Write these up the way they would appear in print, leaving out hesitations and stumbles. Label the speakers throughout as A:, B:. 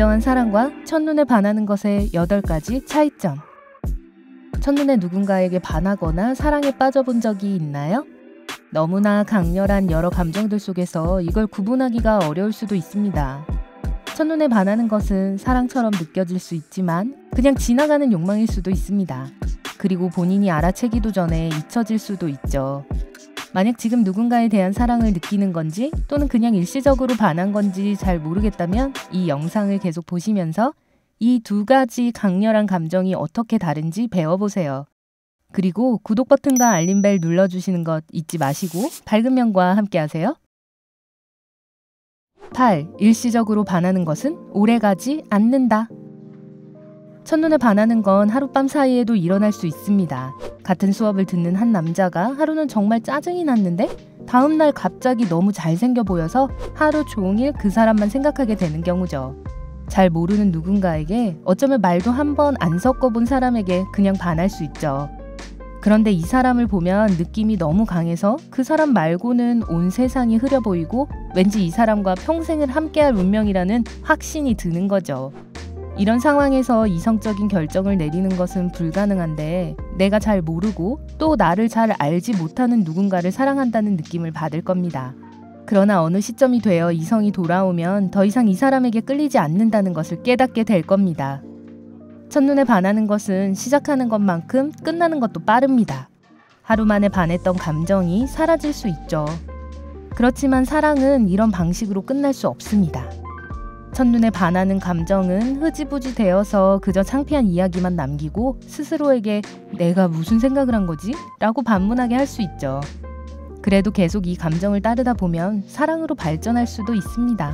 A: 진정한 사랑과 첫눈에 반하는 것의 8가지 차이점. 첫눈에 누군가에게 반하거나 사랑에 빠져본 적이 있나요? 너무나 강렬한 여러 감정들 속에서 이걸 구분하기가 어려울 수도 있습니다. 첫눈에 반하는 것은 사랑처럼 느껴질 수 있지만 그냥 지나가는 욕망일 수도 있습니다. 그리고 본인이 알아채기도 전에 잊혀질 수도 있죠. 만약 지금 누군가에 대한 사랑을 느끼는 건지 또는 그냥 일시적으로 반한 건지 잘 모르겠다면 이 영상을 계속 보시면서 이 2가지 강렬한 감정이 어떻게 다른지 배워보세요. 그리고 구독 버튼과 알림벨 눌러주시는 것 잊지 마시고 밝은 면과 함께 하세요. 8. 일시적으로 반하는 것은 오래가지 않는다. 첫눈에 반하는 건 하룻밤 사이에도 일어날 수 있습니다. 같은 수업을 듣는 한 남자가 하루는 정말 짜증이 났는데 다음날 갑자기 너무 잘생겨 보여서 하루 종일 그 사람만 생각하게 되는 경우죠. 잘 모르는 누군가에게 어쩌면 말도 한 번 안 섞어본 사람에게 그냥 반할 수 있죠. 그런데 이 사람을 보면 느낌이 너무 강해서 그 사람 말고는 온 세상이 흐려 보이고 왠지 이 사람과 평생을 함께할 운명이라는 확신이 드는 거죠. 이런 상황에서 이성적인 결정을 내리는 것은 불가능한데 내가 잘 모르고 또 나를 잘 알지 못하는 누군가를 사랑한다는 느낌을 받을 겁니다. 그러나 어느 시점이 되어 이성이 돌아오면 더 이상 이 사람에게 끌리지 않는다는 것을 깨닫게 될 겁니다. 첫눈에 반하는 것은 시작하는 것만큼 끝나는 것도 빠릅니다. 하루 만에 반했던 감정이 사라질 수 있죠. 그렇지만 사랑은 이런 방식으로 끝날 수 없습니다. 첫눈에 반하는 감정은 흐지부지 되어서 그저 창피한 이야기만 남기고 스스로에게 내가 무슨 생각을 한 거지? 라고 반문하게 할 수 있죠. 그래도 계속 이 감정을 따르다 보면 사랑으로 발전할 수도 있습니다.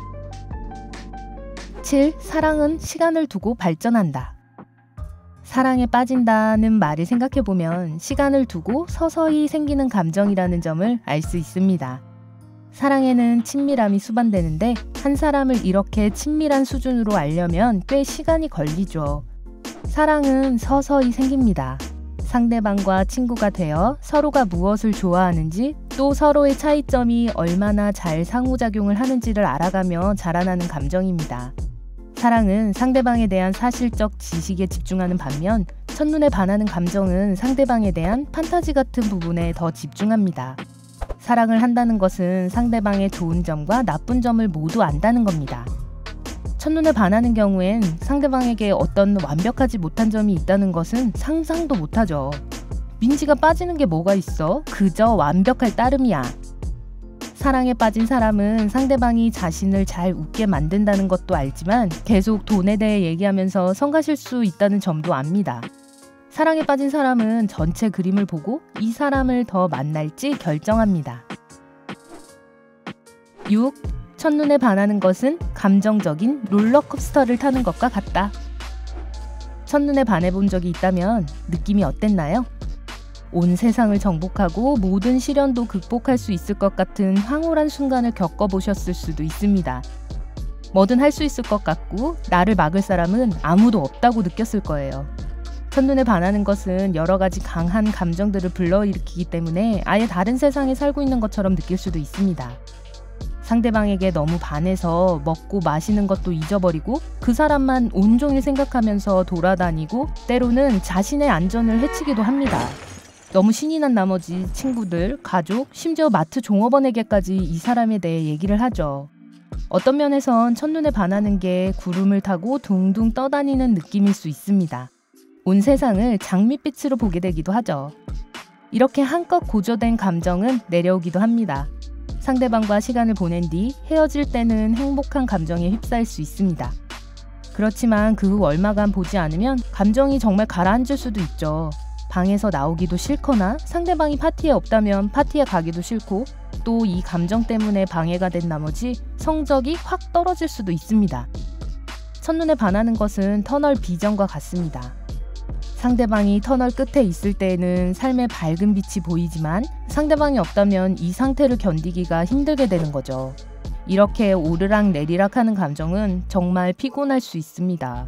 A: 7. 사랑은 시간을 두고 발전한다. 사랑에 빠진다는 말을 생각해보면 시간을 두고 서서히 생기는 감정이라는 점을 알 수 있습니다. 사랑에는 친밀함이 수반되는데 한 사람을 이렇게 친밀한 수준으로 알려면 꽤 시간이 걸리죠. 사랑은 서서히 생깁니다. 상대방과 친구가 되어 서로가 무엇을 좋아하는지 또 서로의 차이점이 얼마나 잘 상호작용을 하는지를 알아가며 자라나는 감정입니다. 사랑은 상대방에 대한 사실적 지식에 집중하는 반면 첫눈에 반하는 감정은 상대방에 대한 판타지 같은 부분에 더 집중합니다. 사랑을 한다는 것은 상대방의 좋은 점과 나쁜 점을 모두 안다는 겁니다. 첫눈에 반하는 경우엔 상대방에게 어떤 완벽하지 못한 점이 있다는 것은 상상도 못하죠. 민지가 빠지는 게 뭐가 있어? 그저 완벽할 따름이야. 사랑에 빠진 사람은 상대방이 자신을 잘 웃게 만든다는 것도 알지만 계속 돈에 대해 얘기하면서 성가실 수 있다는 점도 압니다. 사랑에 빠진 사람은 전체 그림을 보고 이 사람을 더 만날지 결정합니다. 6. 첫눈에 반하는 것은 감정적인 롤러코스터를 타는 것과 같다. 첫눈에 반해본 적이 있다면 느낌이 어땠나요? 온 세상을 정복하고 모든 시련도 극복할 수 있을 것 같은 황홀한 순간을 겪어보셨을 수도 있습니다. 뭐든 할 수 있을 것 같고 나를 막을 사람은 아무도 없다고 느꼈을 거예요. 첫눈에 반하는 것은 여러 가지 강한 감정들을 불러일으키기 때문에 아예 다른 세상에 살고 있는 것처럼 느낄 수도 있습니다. 상대방에게 너무 반해서 먹고 마시는 것도 잊어버리고 그 사람만 온종일 생각하면서 돌아다니고 때로는 자신의 안전을 해치기도 합니다. 너무 신이 난 나머지 친구들, 가족, 심지어 마트 종업원에게까지 이 사람에 대해 얘기를 하죠. 어떤 면에선 첫눈에 반하는 게 구름을 타고 둥둥 떠다니는 느낌일 수 있습니다. 온 세상을 장밋빛으로 보게 되기도 하죠. 이렇게 한껏 고조된 감정은 내려오기도 합니다. 상대방과 시간을 보낸 뒤 헤어질 때는 행복한 감정에 휩싸일 수 있습니다. 그렇지만 그 후 얼마간 보지 않으면 감정이 정말 가라앉을 수도 있죠. 방에서 나오기도 싫거나 상대방이 파티에 없다면 파티에 가기도 싫고 또 이 감정 때문에 방해가 된 나머지 성적이 확 떨어질 수도 있습니다. 첫눈에 반하는 것은 터널 비전과 같습니다. 상대방이 터널 끝에 있을 때에는 삶의 밝은 빛이 보이지만 상대방이 없다면 이 상태를 견디기가 힘들게 되는 거죠. 이렇게 오르락 내리락 하는 감정은 정말 피곤할 수 있습니다.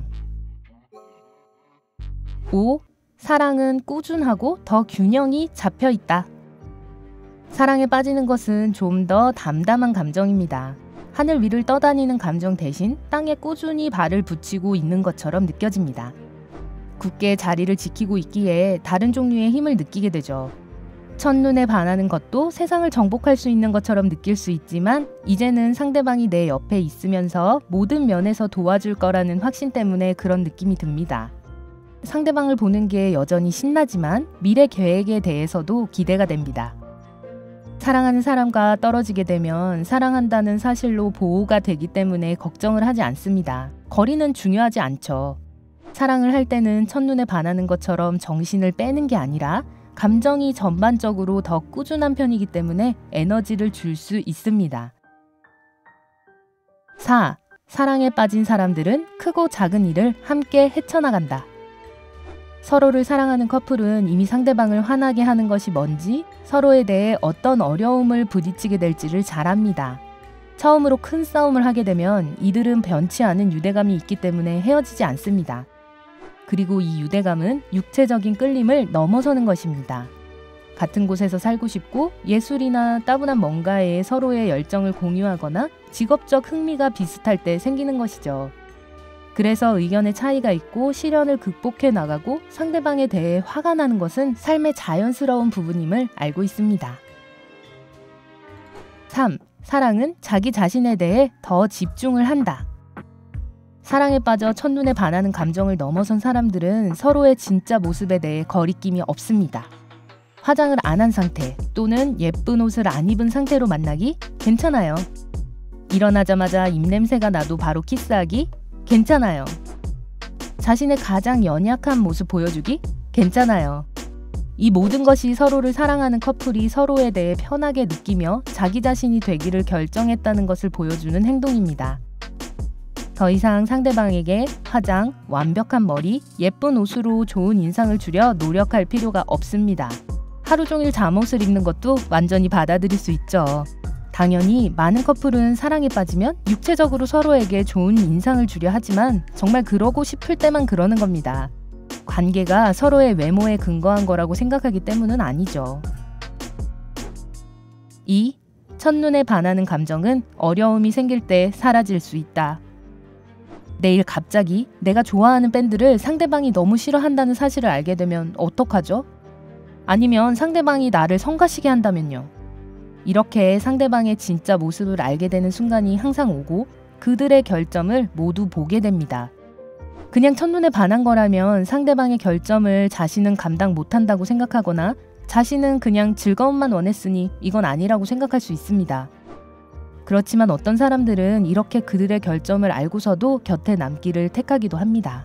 A: 5. 사랑은 꾸준하고 더 균형이 잡혀 있다. 사랑에 빠지는 것은 좀 더 담담한 감정입니다. 하늘 위를 떠다니는 감정 대신 땅에 꾸준히 발을 붙이고 있는 것처럼 느껴집니다. 굳게 자리를 지키고 있기에 다른 종류의 힘을 느끼게 되죠. 첫눈에 반하는 것도 세상을 정복할 수 있는 것처럼 느낄 수 있지만 이제는 상대방이 내 옆에 있으면서 모든 면에서 도와줄 거라는 확신 때문에 그런 느낌이 듭니다. 상대방을 보는 게 여전히 신나지만 미래 계획에 대해서도 기대가 됩니다. 사랑하는 사람과 떨어지게 되면 사랑한다는 사실로 보호가 되기 때문에 걱정을 하지 않습니다. 거리는 중요하지 않죠. 사랑을 할 때는 첫눈에 반하는 것처럼 정신을 빼는 게 아니라 감정이 전반적으로 더 꾸준한 편이기 때문에 에너지를 줄 수 있습니다. 4. 사랑에 빠진 사람들은 크고 작은 일을 함께 헤쳐나간다. 서로를 사랑하는 커플은 이미 상대방을 화나게 하는 것이 뭔지, 서로에 대해 어떤 어려움을 부딪히게 될지를 잘 압니다. 처음으로 큰 싸움을 하게 되면 이들은 변치 않은 유대감이 있기 때문에 헤어지지 않습니다. 그리고 이 유대감은 육체적인 끌림을 넘어서는 것입니다. 같은 곳에서 살고 싶고 예술이나 따분한 뭔가에 서로의 열정을 공유하거나 직업적 흥미가 비슷할 때 생기는 것이죠. 그래서 의견의 차이가 있고 시련을 극복해 나가고 상대방에 대해 화가 나는 것은 삶의 자연스러운 부분임을 알고 있습니다. 3. 사랑은 자기 자신에 대해 더 집중을 한다. 사랑에 빠져 첫눈에 반하는 감정을 넘어선 사람들은 서로의 진짜 모습에 대해 거리낌이 없습니다. 화장을 안 한 상태 또는 예쁜 옷을 안 입은 상태로 만나기? 괜찮아요. 일어나자마자 입냄새가 나도 바로 키스하기? 괜찮아요. 자신의 가장 연약한 모습 보여주기? 괜찮아요. 이 모든 것이 서로를 사랑하는 커플이 서로에 대해 편하게 느끼며 자기 자신이 되기를 결정했다는 것을 보여주는 행동입니다. 더 이상 상대방에게 화장, 완벽한 머리, 예쁜 옷으로 좋은 인상을 주려 노력할 필요가 없습니다. 하루 종일 잠옷을 입는 것도 완전히 받아들일 수 있죠. 당연히 많은 커플은 사랑에 빠지면 육체적으로 서로에게 좋은 인상을 주려 하지만 정말 그러고 싶을 때만 그러는 겁니다. 관계가 서로의 외모에 근거한 거라고 생각하기 때문은 아니죠. 2. 첫눈에 반하는 감정은 어려움이 생길 때 사라질 수 있다. 내일 갑자기 내가 좋아하는 밴드를 상대방이 너무 싫어한다는 사실을 알게 되면 어떡하죠? 아니면 상대방이 나를 성가시게 한다면요? 이렇게 상대방의 진짜 모습을 알게 되는 순간이 항상 오고 그들의 결점을 모두 보게 됩니다. 그냥 첫눈에 반한 거라면 상대방의 결점을 자신은 감당 못한다고 생각하거나 자신은 그냥 즐거움만 원했으니 이건 아니라고 생각할 수 있습니다. 그렇지만 어떤 사람들은 이렇게 그들의 결점을 알고서도 곁에 남기를 택하기도 합니다.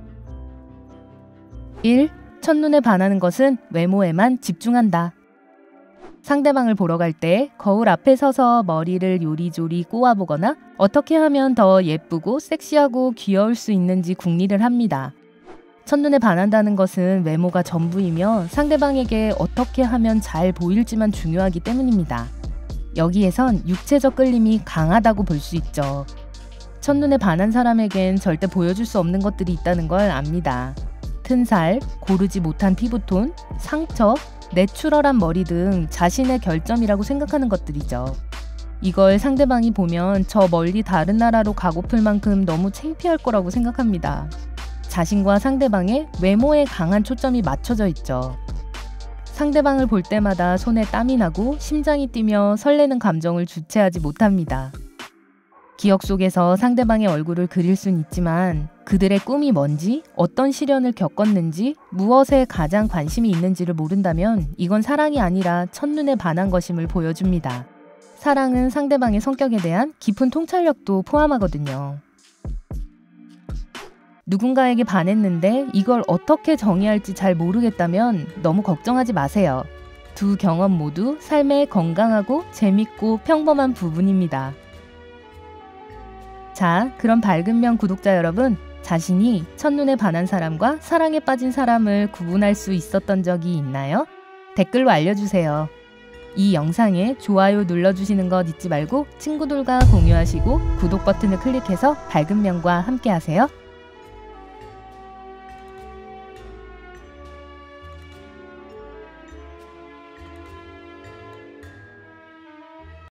A: 1. 첫눈에 반하는 것은 외모에만 집중한다. 상대방을 보러 갈 때 거울 앞에 서서 머리를 요리조리 꼬아보거나 어떻게 하면 더 예쁘고 섹시하고 귀여울 수 있는지 궁리를 합니다. 첫눈에 반한다는 것은 외모가 전부이며 상대방에게 어떻게 하면 잘 보일지만 중요하기 때문입니다. 여기에선 육체적 끌림이 강하다고 볼 수 있죠. 첫눈에 반한 사람에겐 절대 보여줄 수 없는 것들이 있다는 걸 압니다. 튼살, 고르지 못한 피부톤, 상처, 내추럴한 머리 등 자신의 결점이라고 생각하는 것들이죠. 이걸 상대방이 보면 저 멀리 다른 나라로 가고플 만큼 너무 창피할 거라고 생각합니다. 자신과 상대방의 외모에 강한 초점이 맞춰져 있죠. 상대방을 볼 때마다 손에 땀이 나고 심장이 뛰며 설레는 감정을 주체하지 못합니다. 기억 속에서 상대방의 얼굴을 그릴 순 있지만 그들의 꿈이 뭔지, 어떤 시련을 겪었는지, 무엇에 가장 관심이 있는지를 모른다면 이건 사랑이 아니라 첫눈에 반한 것임을 보여줍니다. 사랑은 상대방의 성격에 대한 깊은 통찰력도 포함하거든요. 누군가에게 반했는데 이걸 어떻게 정의할지 잘 모르겠다면 너무 걱정하지 마세요. 두 경험 모두 삶의 건강하고 재밌고 평범한 부분입니다. 자, 그럼 밝은면 구독자 여러분, 자신이 첫눈에 반한 사람과 사랑에 빠진 사람을 구분할 수 있었던 적이 있나요? 댓글로 알려주세요. 이 영상에 좋아요 눌러주시는 것 잊지 말고 친구들과 공유하시고 구독 버튼을 클릭해서 밝은면과 함께 하세요.